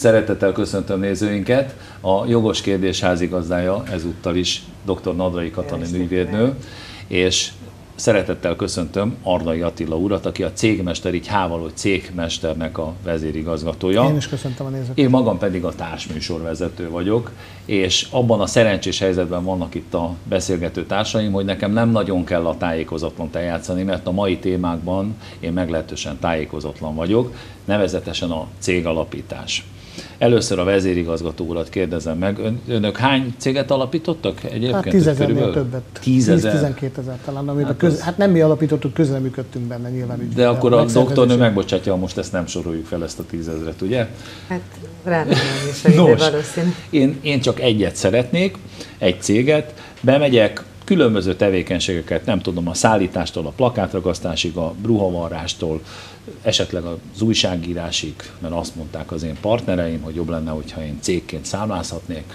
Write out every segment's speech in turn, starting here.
Szeretettel köszöntöm nézőinket. A Jogos Kérdés házigazdája ezúttal is dr. Nadrai Katalin ügyvédnő, és szeretettel köszöntöm Arnai Attila urat, aki a cégmester, így H-val, cégmesternek a vezérigazgatója. Én is köszöntöm a nézőket. Én magam pedig a társműsorvezető vagyok, és abban a szerencsés helyzetben vannak itt a beszélgető társaim, hogy nekem nem nagyon kell a tájékozatlant eljátszani, mert a mai témákban én meglehetősen tájékozatlan vagyok, nevezetesen a cégalapítás. Először a vezérigazgató urat kérdezem meg. Önök hány céget alapítottak egyébként? Hát 10 000-nél többet. 10-12 000 talán. Hát nem mi alapítottuk, közreműködtünk benne nyilván. De akkor a doktornő megbocsátja, ha most ezt nem soroljuk fel, ezt a 10 000-et, ugye? Hát remélem is, hogy ide valószínű. Én csak egyet szeretnék, egy céget, bemegyek, különböző tevékenységeket, nem tudom, a szállítástól, a plakátragasztásig, a bruhavarrástól, esetleg az újságírásig, mert azt mondták az én partnereim, hogy jobb lenne, hogyha én cégként számlázhatnék.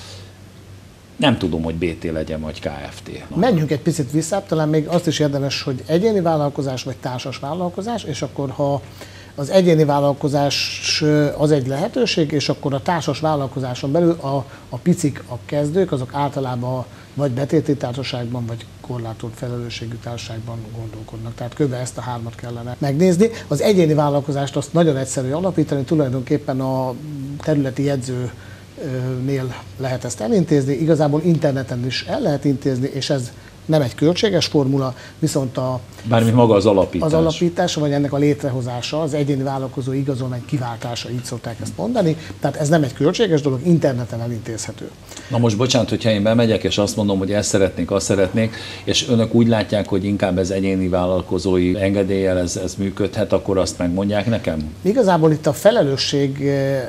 Nem tudom, hogy BT legyen, vagy KFT. Menjünk egy picit vissza, talán még azt is érdemes, hogy egyéni vállalkozás, vagy társas vállalkozás, és akkor ha az egyéni vállalkozás az egy lehetőség, és akkor a társas vállalkozáson belül a picik, a kezdők, azok általában vagy betéti társaságban, vagy korlátolt felelősségű társaságban gondolkodnak. Tehát kb. Ezt a hármat kellene megnézni. Az egyéni vállalkozást azt nagyon egyszerű alapítani, tulajdonképpen a területi jegyzőnél lehet ezt elintézni, igazából interneten is el lehet intézni, és ez nem egy költséges formula, viszont bármint maga az alapítás. Az alapítása, vagy ennek a létrehozása, az egyéni vállalkozó igazolvány kiváltása, így szokták ezt mondani. Tehát ez nem egy költséges dolog, interneten elintézhető. Na most bocsánat, hogyha én bemegyek, és azt mondom, hogy ezt szeretnék, azt szeretnék, és önök úgy látják, hogy inkább ez egyéni vállalkozói engedéllyel ez működhet, akkor azt megmondják nekem? Igazából itt a felelősség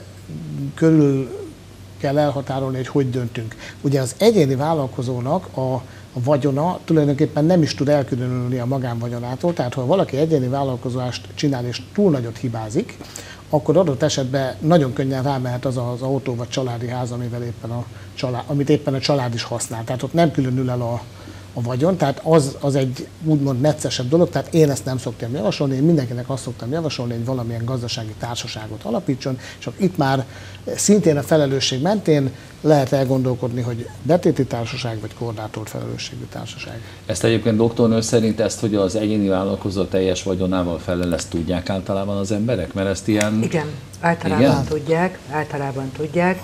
körül kell elhatárolni, hogy döntünk. Ugye az egyéni vállalkozónak a vagyona tulajdonképpen nem is tud elkülönülni a magánvagyonától, tehát ha valaki egyéni vállalkozást csinál és túl nagyot hibázik, akkor adott esetben nagyon könnyen rámehet az az autó vagy családi ház, amit éppen a család is használ. Tehát ott nem különül el a vagyon, tehát az egy úgymond neccesebb dolog, tehát én ezt nem szoktam javasolni, én mindenkinek azt szoktam javasolni, hogy valamilyen gazdasági társaságot alapítson, és itt már szintén a felelősség mentén lehet elgondolkodni, hogy betéti társaság vagy korlátolt felelősségű társaság. Ezt egyébként doktornő szerint hogy az egyéni vállalkozó teljes vagyonával felel, ezt tudják általában az emberek? Mert ezt ilyen... Igen, általában tudják.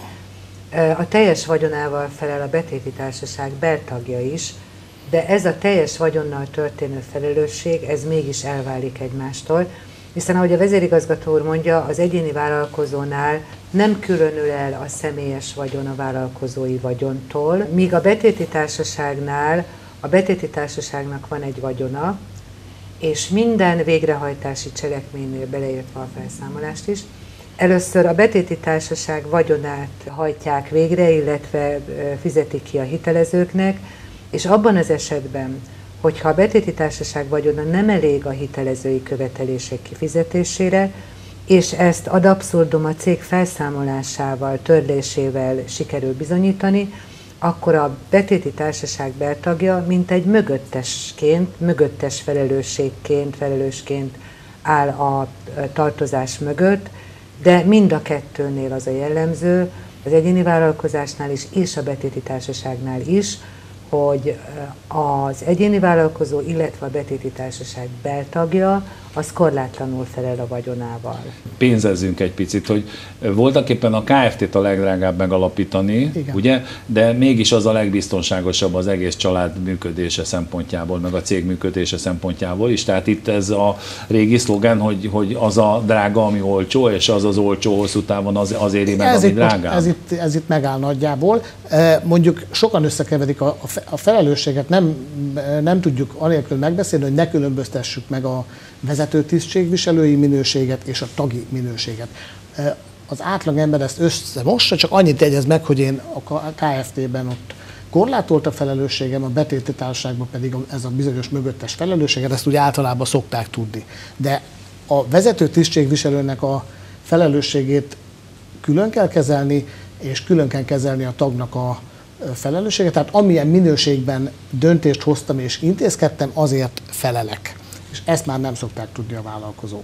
A teljes vagyonával felel a betéti társaság beltagja is, de ez a teljes vagyonnal történő felelősség, ez mégis elválik egymástól, hiszen ahogy a vezérigazgató úr mondja, az egyéni vállalkozónál nem különül el a személyes vagyon a vállalkozói vagyontól, míg a betéti társaságnál a betéti társaságnak van egy vagyona, és minden végrehajtási cselekménynél, beleértve a felszámolást is, először a betéti társaság vagyonát hajtják végre, illetve fizetik ki a hitelezőknek, és abban az esetben, hogyha a betéti társaság vagyona nem elég a hitelezői követelések kifizetésére, és ezt ad abszurdum a cég felszámolásával, törlésével sikerül bizonyítani, akkor a betéti társaság beltagja mint egy mögöttes felelősként áll a tartozás mögött, de mind a kettőnél az a jellemző, az egyéni vállalkozásnál is, és a betéti társaságnál is, hogy az egyéni vállalkozó, illetve a betéti társaság beltagja, az korlátlanul felel a vagyonával. Pénzezzünk egy picit, hogy voltaképpen a KFT-t a legdrágább megalapítani, igen, ugye? De mégis az a legbiztonságosabb az egész család működése szempontjából, meg a cég működése szempontjából is. Tehát itt ez a régi szlogen, hogy az a drága, ami olcsó, és az az olcsó hosszú távon az éri meg, ami drágább. Ez itt megáll nagyjából. Mondjuk sokan összekeverik a felelősséget, nem tudjuk anélkül megbeszélni, hogy ne különböztessük meg a vezető tisztségviselői minőséget és a tagi minőséget. Az átlagember ezt összemossa, csak annyit jegyez meg, hogy én a KFT-ben ott korlátolt a felelősségem, a betéti társaságban pedig ez a bizonyos mögöttes felelősséget, ezt ugye általában szokták tudni. De a vezető tisztségviselőnek a felelősségét külön kell kezelni, és külön kell kezelni a tagnak a felelősséget. Tehát amilyen minőségben döntést hoztam és intézkedtem, azért felelek. És ezt már nem szokták tudni a vállalkozók.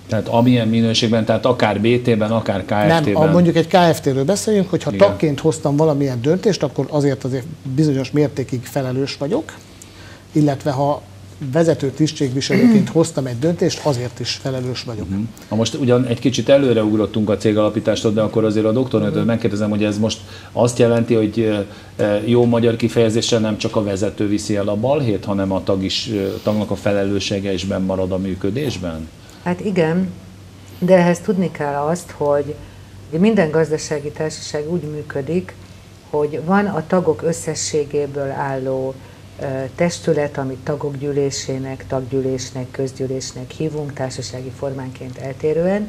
Tehát amilyen minőségben, tehát akár BT-ben, akár KFT-ben. Nem, mondjuk egy KFT-ről beszéljünk, hogyha Igen. tagként hoztam valamilyen döntést, akkor azért bizonyos mértékig felelős vagyok, illetve ha vezető tisztségviselőként hoztam egy döntést, azért is felelős vagyok. Ha most ugyan egy kicsit előreugrottunk a cégalapítástól, de akkor azért a doktornőtől megkérdezem, hogy ez most azt jelenti, hogy jó magyar kifejezéssel nem csak a vezető viszi el a balhét, hanem a tagnak a felelőssége is benn marad a működésben? Hát igen, de ehhez tudni kell azt, hogy minden gazdasági társaság úgy működik, hogy van a tagok összességéből álló testület, amit tagok gyűlésének, taggyűlésnek, közgyűlésnek hívunk, társasági formánként eltérően,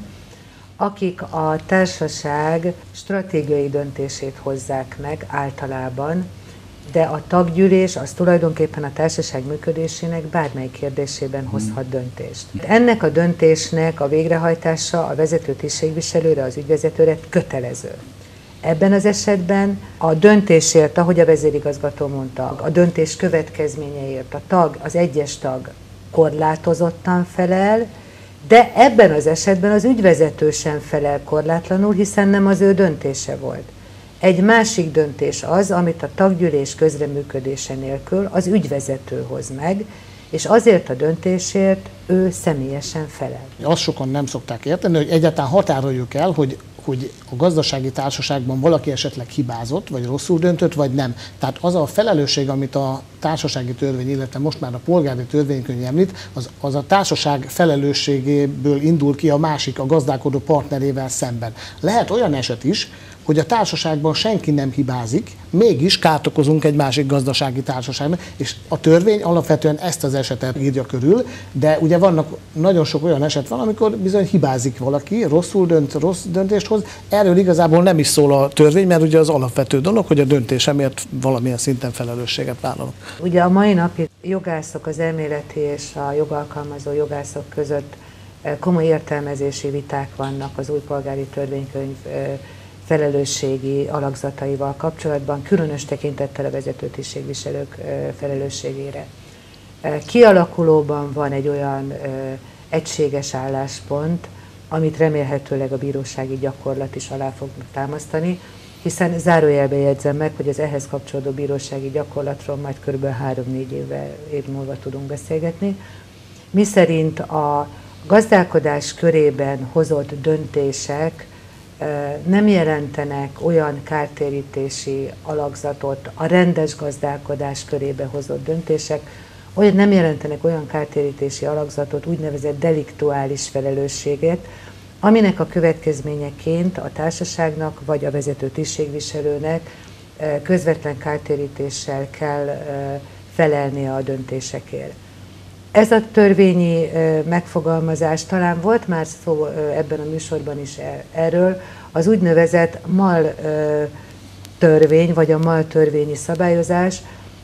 akik a társaság stratégiai döntését hozzák meg általában, de a taggyűlés az tulajdonképpen a társaság működésének bármely kérdésében hozhat döntést. Ennek a döntésnek a végrehajtása a vezető tisztségviselőre, az ügyvezetőre kötelező. Ebben az esetben a döntésért, ahogy a vezérigazgató mondta, a döntés következményeért a tag, az egyes tag korlátozottan felel, de ebben az esetben az ügyvezető sem felel korlátlanul, hiszen nem az ő döntése volt. Egy másik döntés az, amit a taggyűlés közreműködése nélkül az ügyvezető hoz meg, és azért a döntésért ő személyesen felel. Azt sokan nem szokták érteni, hogy egyáltalán határoljuk el, hogy a gazdasági társaságban valaki esetleg hibázott, vagy rosszul döntött, vagy nem. Tehát az a felelősség, amit a társasági törvény, illetve most már a polgári törvénykönyv említ, az a társaság felelősségéből indul ki a másik, a gazdálkodó partnerével szemben. Lehet olyan eset is, hogy a társaságban senki nem hibázik, mégis kárt okozunk egy másik gazdasági társaságnak, és a törvény alapvetően ezt az esetet írja körül, de ugye nagyon sok olyan eset van, amikor bizony hibázik valaki, rosszul dönt, rossz döntést hoz. Erről igazából nem is szól a törvény, mert ugye az alapvető dolog, hogy a döntésemért valamilyen szinten felelősséget vállalok. Ugye a mai napi jogászok, az elméleti és a jogalkalmazó jogászok között komoly értelmezési viták vannak az új polgári törvénykönyv felelősségi alakzataival kapcsolatban, különös tekintettel a vezető tisztségviselők felelősségére. Kialakulóban van egy olyan egységes álláspont, amit remélhetőleg a bírósági gyakorlat is alá fog támasztani, hiszen zárójelbe jegyzem meg, hogy az ehhez kapcsolódó bírósági gyakorlatról majd kb. 3-4 év múlva tudunk beszélgetni, miszerint a gazdálkodás körében hozott döntések nem jelentenek olyan kártérítési alakzatot, a rendes gazdálkodás körébe hozott döntések, nem jelentenek olyan kártérítési alakzatot, úgynevezett deliktuális felelősséget, aminek a következményeként a társaságnak vagy a vezető tisztségviselőnek közvetlen kártérítéssel kell felelnie a döntésekért. Ez a törvényi megfogalmazás, talán volt már szó ebben a műsorban is erről, az úgynevezett MAL törvény, vagy a MAL törvényi szabályozás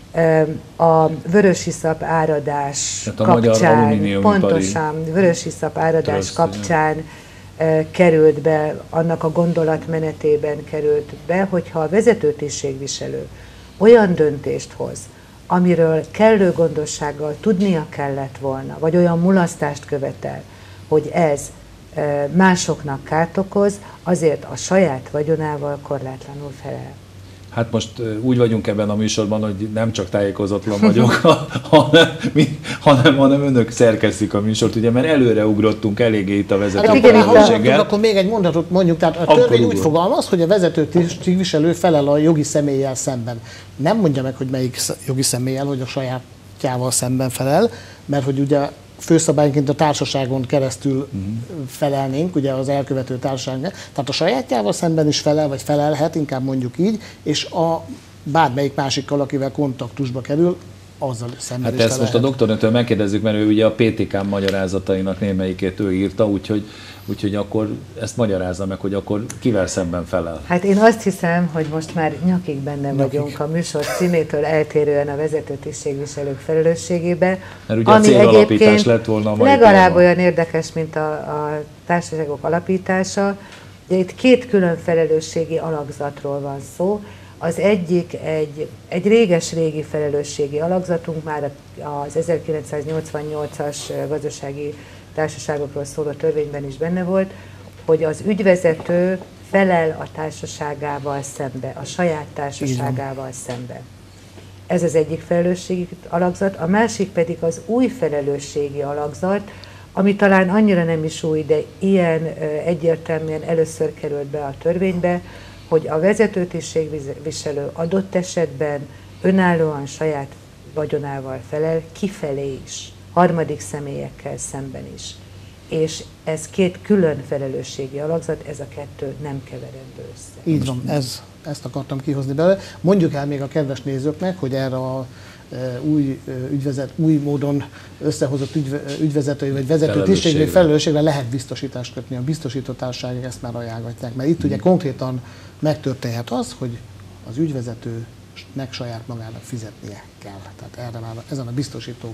a vörösiszap áradás kapcsán, pontosan vörösiszap áradás kapcsán került be, annak a gondolatmenetében került be, hogyha a vezető tisztségviselő olyan döntést hoz, amiről kellő gondossággal tudnia kellett volna, vagy olyan mulasztást követel, hogy ez másoknak kárt okoz, azért a saját vagyonával korlátlanul felel. Hát most úgy vagyunk ebben a műsorban, hogy nem csak tájékozatlan vagyok, hanem önök szerkesztik a műsort, ugye, mert előre ugrottunk eléggé itt a vezetőfelelősséggel. Akkor még egy mondatot mondjuk, tehát a törvény úgy fogalmaz, hogy a vezető tisztségviselő felel a jogi személlyel szemben. Nem mondja meg, hogy melyik jogi személlyel, hogy a sajátjával szemben felel, mert hogy ugye főszabályként a társaságon keresztül felelnénk, ugye az elkövető társaságnak. Tehát a sajátjával szemben is felel, vagy felelhet, inkább mondjuk így, és a bármelyik másikkal, akivel kontaktusba kerül, azzal szemben hát ezt most a doktornőtől megkérdezzük, mert ő ugye a PTK magyarázatainak némelyikét ő írta, úgyhogy akkor ezt magyarázza meg, hogy akkor kivel szemben felel. Hát én azt hiszem, hogy most már nyakig benne vagyunk a műsor címétől eltérően a vezető tisztségviselők felelősségébe. Mert ugye a cégalapítás lett volna a mai legalább olyan érdekes, mint a társaságok alapítása. Itt két külön felelősségi alakzatról van szó. Az egyik egy réges-régi felelősségi alakzatunk, már az 1988-as gazdasági társaságokról szóló törvényben is benne volt, hogy az ügyvezető felel a társaságával szembe, a saját társaságával szembe. Ez az egyik felelősségi alakzat, a másik pedig az új felelősségi alakzat, ami talán annyira nem is új, de ilyen egyértelműen először került be a törvénybe, hogy a vezetőtisztségviselő adott esetben önállóan saját vagyonával felel, kifelé is, harmadik személyekkel szemben is. És ez két külön felelősségi alakzat, ez a kettő nem keverendő össze. Így van, ezt akartam kihozni belőle. Mondjuk el még a kedves nézőknek, hogy erre a új módon összehozott ügyvezetői vagy vezető tisztségű felelősségre lehet biztosítást kötni. A biztosítótársaságok ezt már ajánlgatják, mert itt ugye konkrétan megtörténhet az, hogy az ügyvezetőnek saját magának fizetnie kell. Tehát erre már ezen a biztosítók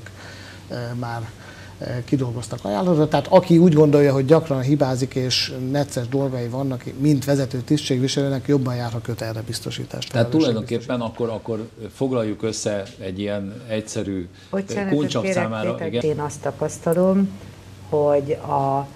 már kidolgoztak ajánlatot. Tehát aki úgy gondolja, hogy gyakran hibázik és necces dolgai vannak, mint vezető tisztségviselőnek, jobban jár, ha köt erre biztosítást. Tehát tulajdonképpen akkor foglaljuk össze egy ilyen egyszerű kulcsak számára. Igen. Én azt tapasztalom, hogy a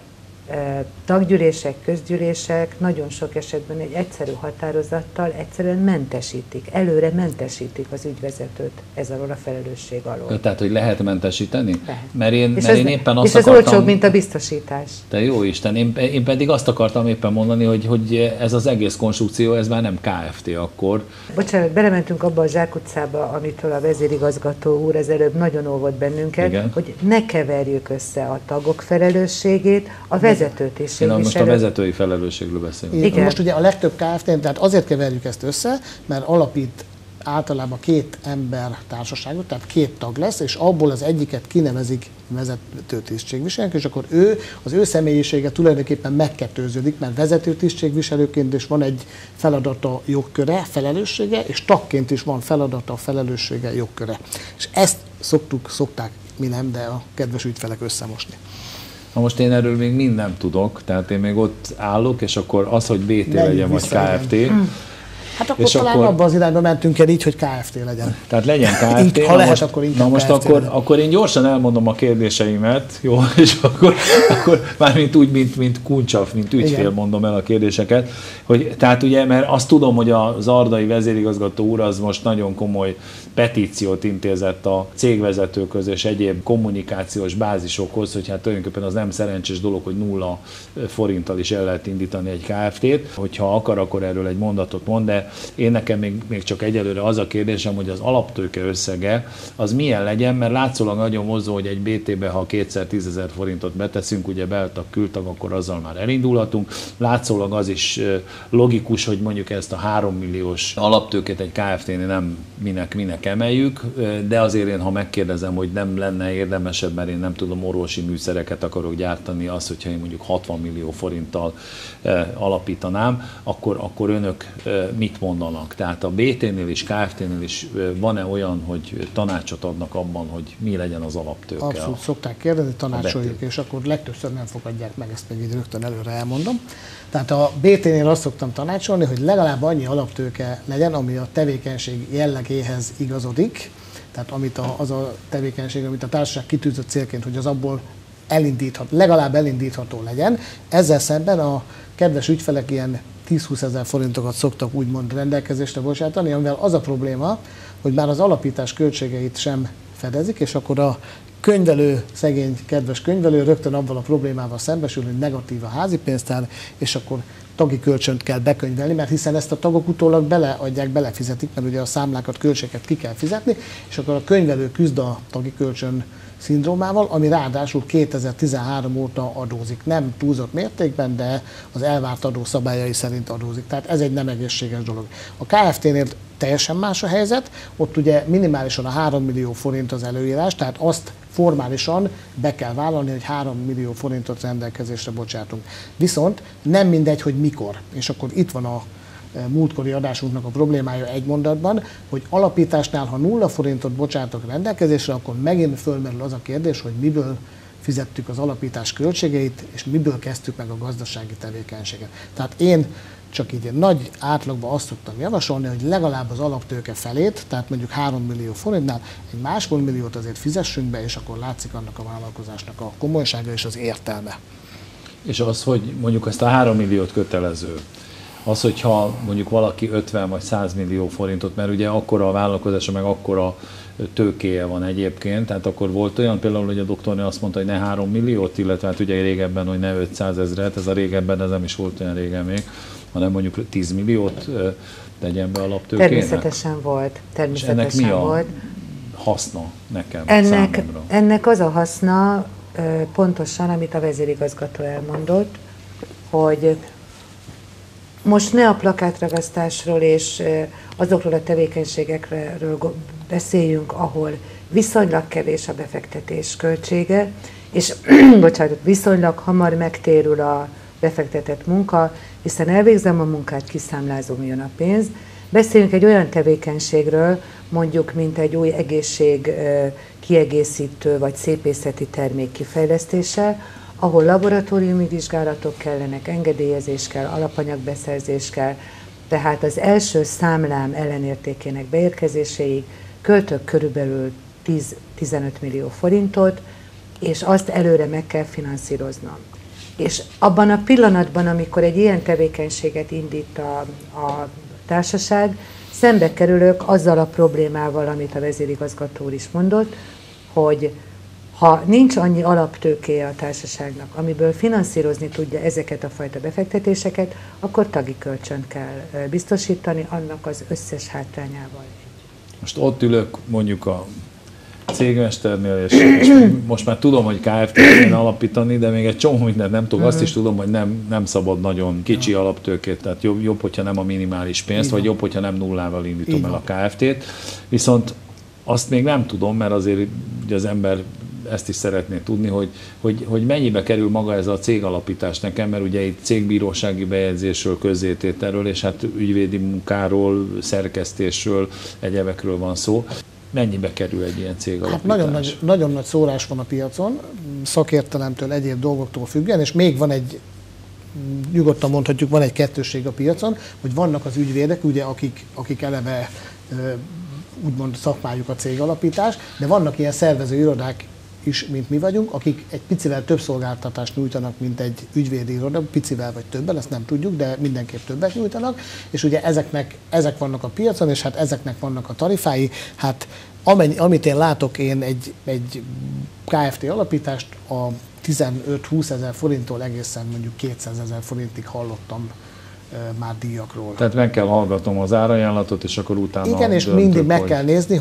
taggyűlések, közgyűlések nagyon sok esetben egy egyszerű határozattal egyszerűen mentesítik, előre mentesítik az ügyvezetőt ez alól a felelősség alól. Tehát, hogy lehet mentesíteni? Lehet. Mert én éppen azt akartam... És ez olcsóbb, mint a biztosítás. Te jó Isten, én pedig azt akartam éppen mondani, hogy ez az egész konstrukció, ez már nem Kft. Akkor. Bocsánat, belementünk abba a zsákutcába, amitől a vezérigazgató úr az előbb nagyon óvott bennünket, igen, hogy ne keverjük össze a tagok felelősségét, a vezetőtisztségviselő. Most a vezetői felelősségről beszélünk. Igen. Most ugye a legtöbb Kft. Tehát azért keverjük ezt össze, mert alapít általában két ember társaságot, tehát két tag lesz, és abból az egyiket kinevezik vezetőtisztségviselőnek, és akkor az ő személyisége tulajdonképpen megkettőződik, mert vezetőtisztségviselőként is van egy feladata, jogköre, felelőssége, és tagként is van feladata, felelőssége, jogköre. És ezt szokták, mi nem, de a kedves ügyfelek összemosni. Na most én erről még mind nem tudok, tehát én még ott állok, és akkor az, hogy BT legyen, vagy Kft. Hát akkor talán abban az irányba mentünk el így, hogy Kft. Legyen. Tehát legyen Kft. Ha lehet, akkor inkább Kft. Akkor én gyorsan elmondom a kérdéseimet, jó? És akkor mármint úgy, mint kuncsav, mint ügyfél, igen, mondom el a kérdéseket. Tehát ugye, mert azt tudom, hogy az ardai vezérigazgató úr az most nagyon komoly petíciót intézett a cégvezetőköz és egyéb kommunikációs bázisokhoz, hogy hát tulajdonképpen az nem szerencsés dolog, hogy 0 forinttal is el lehet indítani egy Kft-t. Hogyha akar, akkor erről egy mondatot mond, de én nekem még csak egyelőre az a kérdésem, hogy az alaptőke összege az milyen legyen, mert látszólag nagyon vonzó, hogy egy BT-be, ha kétszer 10 000 forintot beteszünk, ugye beltag, kültag, akkor azzal már elindulhatunk. Látszólag az is logikus, hogy mondjuk ezt a 3 milliós alaptőkét egy Kft-nél nem minek emeljük, de azért én, ha megkérdezem, hogy nem lenne érdemesebb, mert én nem tudom, orvosi műszereket akarok gyártani, az, hogyha én mondjuk 60 millió forinttal alapítanám, akkor önök mit mondanak? Tehát a BT-nél és Kft-nél is van-e olyan, hogy tanácsot adnak abban, hogy mi legyen az alaptőke? Abszolút szokták kérdezni, tanácsoljuk, és akkor legtöbbször nem fogadják meg, ezt még így rögtön előre elmondom. Tehát a BT-nél azt szoktam tanácsolni, hogy legalább annyi alaptőke legyen, ami a tevékenység jellegéhez igazodik, tehát az a tevékenység, amit a társaság kitűzött célként, hogy az abból legalább elindítható legyen. Ezzel szemben a kedves ügyfelek ilyen 10-20 000 forintokat szoktak úgymond rendelkezésre bocsátani, amivel az a probléma, hogy már az alapítás költségeit sem fedezik, és akkor a könyvelő, szegény, kedves könyvelő rögtön abban a problémával szembesül, hogy negatív a házi pénztár, és akkor tagi kölcsönt kell bekönyvelni, mert hiszen ezt a tagok utólag belefizetik, mert ugye a számlákat, költségeket ki kell fizetni, és akkor a könyvelő küzd a tagi kölcsön szindrómával, ami ráadásul 2013 óta adózik. Nem túlzott mértékben, de az elvárt adó szabályai szerint adózik. Tehát ez egy nem egészséges dolog. A Kft-nél teljesen más a helyzet, ott ugye minimálisan a 3 millió forint az előírás, tehát azt formálisan be kell vállalni, hogy 3 millió forintot rendelkezésre bocsátunk. Viszont nem mindegy, hogy mikor. És akkor itt van a múltkori adásunknak a problémája egy mondatban, hogy alapításnál, ha 0 forintot bocsátok rendelkezésre, akkor megint fölmerül az a kérdés, hogy miből fizettük az alapítás költségeit, és miből kezdtük meg a gazdasági tevékenységet. Tehát én csak így nagy átlagban azt szoktam javasolni, hogy legalább az alaptőke felét, tehát mondjuk 3 millió forintnál egy 1,5 milliót azért fizessünk be, és akkor látszik annak a vállalkozásnak a komolysága és az értelme. És az, hogy mondjuk ezt a 3 milliót kötelező, az, hogyha mondjuk valaki 50 vagy 100 millió forintot, mert ugye akkora a vállalkozása, meg akkora tőkéje van egyébként, tehát akkor volt olyan például, hogy a doktornő azt mondta, hogy ne 3 milliót, illetve hát ugye régebben, hogy ne 500 000, ez a régebben, ez nem is volt olyan régen még, hanem mondjuk 10 milliót tegyen be alaptőkének. Természetesen volt. Természetesen és ennek mi a volt. haszna nekem, számomra? Ennek az a haszna, pontosan, amit a vezérigazgató elmondott, hogy most ne a plakátragasztásról és azokról a tevékenységekről beszéljünk, ahol viszonylag kevés a befektetés költsége, és bocsánat, viszonylag hamar megtérül a befektetett munka, hiszen elvégzem a munkát, kiszámlázom, jön a pénz. Beszéljünk egy olyan tevékenységről, mondjuk, mint egy új egészség kiegészítő vagy szépészeti termék kifejlesztése, ahol laboratóriumi vizsgálatok kellenek, engedélyezés kell, alapanyagbeszerzés kell, tehát az első számlám ellenértékének beérkezéséig költök körülbelül 10-15 millió forintot, és azt előre meg kell finanszíroznom. És abban a pillanatban, amikor egy ilyen tevékenységet indít a társaság, szembe kerülök azzal a problémával, amit a vezérigazgató úr is mondott, hogy ha nincs annyi alaptőkéje a társaságnak, amiből finanszírozni tudja ezeket a fajta befektetéseket, akkor tagi kölcsönt kell biztosítani, annak az összes hátrányával. Most ott ülök mondjuk a cégmesternél, és most már tudom, hogy KFT-t kéne alapítani, de még egy csomó mindent nem tudok. Azt is tudom, hogy nem szabad nagyon kicsi alaptőkét, tehát jobb, hogyha nem a minimális pénzt, vagy jobb, hogyha nem nullával indítom el a KFT-t. Viszont azt még nem tudom, mert azért ugye az ember ezt is szeretné tudni, hogy mennyibe kerül maga ez a cégalapítás nekem, mert ugye itt cégbírósági bejegyzésről, közzétételről, és hát ügyvédi munkáról, szerkesztésről, egyebekről van szó. Mennyibe kerül egy ilyen cégalapítás? Hát nagyon nagy szórás van a piacon, szakértelemtől, egyéb dolgoktól függően, és még van egy, nyugodtan mondhatjuk, van egy kettősség a piacon, hogy vannak az ügyvédek, ugye, akik eleve úgymond szakmájuk a cégalapítás, de vannak ilyen szervező irodák is, mint mi vagyunk, akik egy picivel több szolgáltatást nyújtanak, mint egy ügyvédi iroda, picivel vagy többen, ezt nem tudjuk, de mindenképp többet nyújtanak, és ugye ezek vannak a piacon, és hát ezeknek vannak a tarifái. Hát amit én látok, én egy KFT alapítást a 15-20 ezer forinttól egészen mondjuk 200 000 forintig hallottam már díjakról. Tehát meg kell hallgatnom az árajánlatot, és akkor utána igen, és mindig meg kell nézni,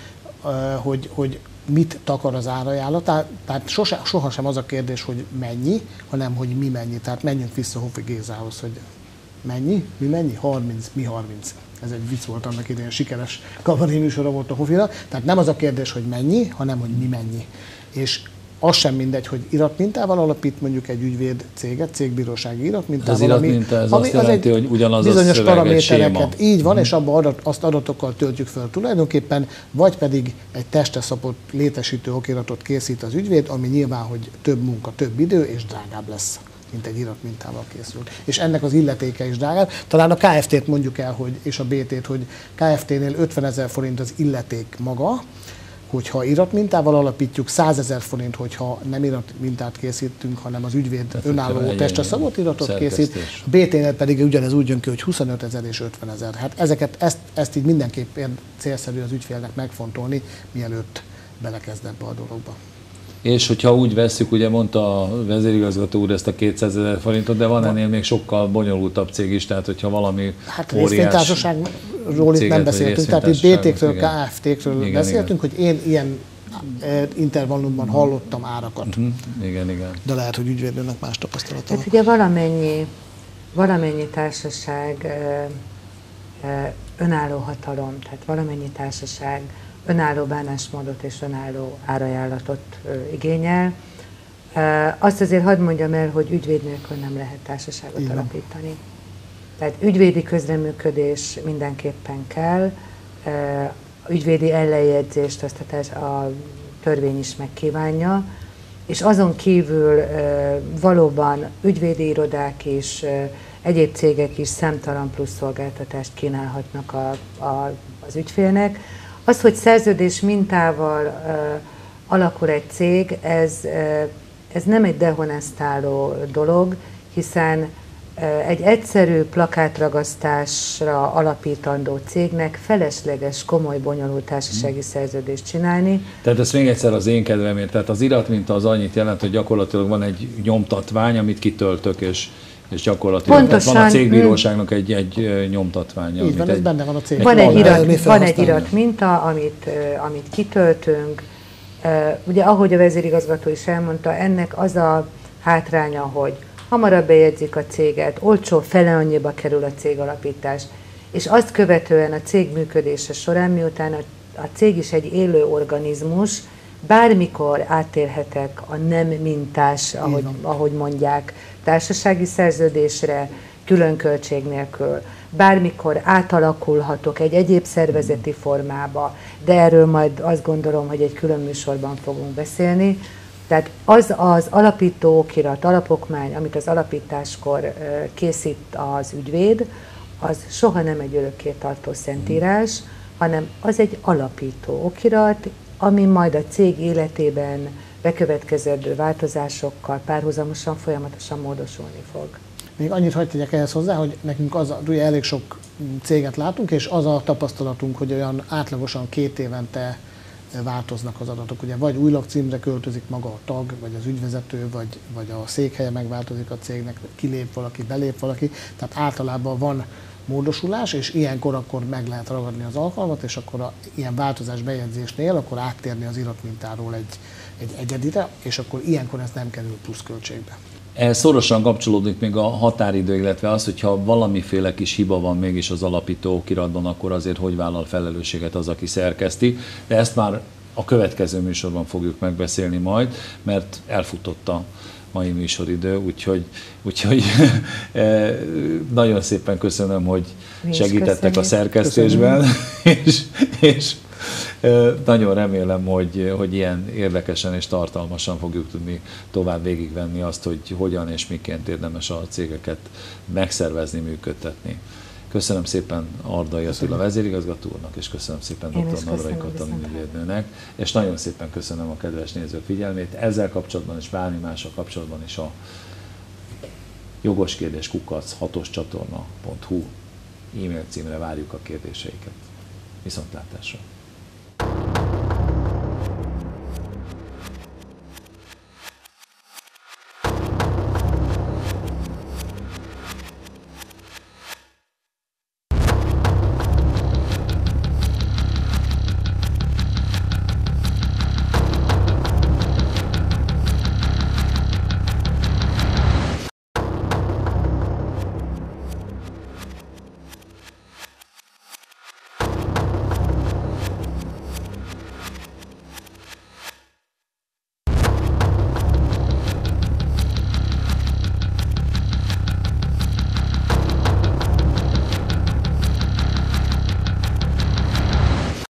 hogy mit takar az árajánlat. Tehát sohasem az a kérdés, hogy mennyi, hanem hogy mi mennyi. Tehát menjünk vissza Hofi Gézához, hogy mennyi, mi mennyi? 30, mi 30. Ez egy vicc volt annak idején, sikeres kabaré műsora volt a Hofira. Tehát nem az a kérdés, hogy mennyi, hanem hogy mi mennyi. És az sem mindegy, hogy iratmintával alapít mondjuk egy ügyvéd céget, cégbírósági iratmintával. Az iratminta, ez azt jelenti, hogy ugyanaz bizonyos a szöveg, paramétereket így van, és abban azt adatokkal töltjük föl tulajdonképpen, vagy pedig egy testre szabott létesítő okiratot készít az ügyvéd, ami nyilván, hogy több munka, több idő, és drágább lesz, mint egy iratmintával készült. És ennek az illetéke is drágább. Talán a KFT-t mondjuk el, és a BT-t, hogy KFT-nél 50 000 forint az illeték maga, hogyha iratmintával alapítjuk, 100 000 forint, hogyha nem iratmintát készítünk, hanem az ügyvéd önálló testre szabott iratot készít. A BT-nél pedig ugyanez úgy jön ki, hogy 25 000 és 50 000. Hát ezt így mindenképpen célszerű az ügyfélnek megfontolni, mielőtt belekezd ebbe a dologba. És hogyha úgy vesszük, ugye mondta a vezérigazgató úr ezt a 200 000 forintot, de van ennél még sokkal bonyolultabb cég is, tehát hogyha valami hát részvénytársaságról itt nem beszéltünk, tehát itt BT-kről, KFT-kről beszéltünk, hogy én ilyen intervallumban hallottam árakat. Igen. De lehet, hogy ügyvédőnek más tapasztalata van. Hát ugye valamennyi társaság önálló hatalom, tehát valamennyi társaság önálló bánásmódot és önálló árajánlatot igényel. Azt azért hadd mondjam el, hogy ügyvéd nélkül nem lehet társaságot alapítani. Tehát ügyvédi közreműködés mindenképpen kell, ügyvédi ellenjegyzést azt a törvény is megkívánja, és azon kívül valóban ügyvédi irodák is egyéb cégek is számtalan plusz szolgáltatást kínálhatnak az ügyfélnek. Az, hogy szerződés mintával alakul egy cég, ez nem egy dehonestáló dolog, hiszen egy egyszerű plakátragasztásra alapítandó cégnek felesleges, komoly, bonyolult társasági szerződést csinálni. Tehát ez még egyszer az én kedvemért. Tehát az iratminta az annyit jelent, hogy gyakorlatilag van egy nyomtatvány, amit kitöltök, és gyakorlatilag pontosan, van a cégbíróságnak egy nyomtatványa. Így van, ez benne van a cég. Van egy iratminta, amit kitöltünk. Ugye, ahogy a vezérigazgató is elmondta, ennek az a hátránya, hogy hamarabb bejegyzik a céget, olcsó, fele annyiba kerül a cégalapítás, és azt követően a cég működése során, miután a cég is egy élő organizmus, bármikor áttérhetek a nem mintás, ahogy mondják, társasági szerződésre, külön költség nélkül. Bármikor átalakulhatok egy egyéb szervezeti formába, de erről majd azt gondolom, hogy egy külön műsorban fogunk beszélni. Tehát az alapító okirat, alapokmány, amit az alapításkor készít az ügyvéd, az soha nem egy örökké tartó szentírás, hanem az egy alapító okirat, ami majd a cég életében bekövetkező változásokkal párhuzamosan, folyamatosan módosulni fog. Még annyit hadd tegyek ehhez hozzá, hogy nekünk ugye elég sok céget látunk, és az a tapasztalatunk, hogy olyan átlagosan 2 évente változnak az adatok. Ugye vagy új lakcímre költözik maga a tag, vagy az ügyvezető, vagy a székhelye megváltozik a cégnek, kilép valaki, belép valaki. Tehát általában van módosulás, és ilyenkor akkor meg lehet ragadni az alkalmat, és akkor ilyen változás bejegyzésnél akkor áttérni az iratmintáról egy egyedire, és akkor ilyenkor ez nem kerül pluszköltségbe. Ehhez szorosan kapcsolódik még a határidő, illetve az, hogyha valamiféle kis hiba van mégis az alapító okiratban, akkor azért hogy vállal felelősséget az, aki szerkeszti. De ezt már a következő műsorban fogjuk megbeszélni majd, mert elfutott a mai műsoridő, úgyhogy nagyon szépen köszönöm, hogy segítettek a szerkesztésben, és nagyon remélem, hogy ilyen érdekesen és tartalmasan fogjuk tudni tovább végigvenni azt, hogy hogyan és miként érdemes a cégeket megszervezni, működtetni. Köszönöm szépen Ardai Attila vezérigazgató úrnak, és köszönöm szépen dr. Nadrai Katalin ügyvédnőnek, és nagyon szépen köszönöm a kedves nézők figyelmét. Ezzel kapcsolatban és bármi mással kapcsolatban is a jogoskérdés@hatoscsatorna.hu e-mail címre várjuk a kérdéseiket. Viszontlátásra!